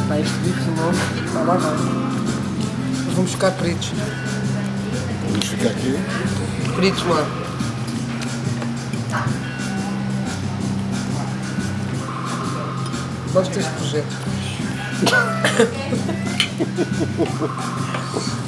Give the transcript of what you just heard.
Pá, este bife novo, está lá vai. Vamos buscar peritos. Vamos ficar aqui. Peritos lá. Gosto deste projeto.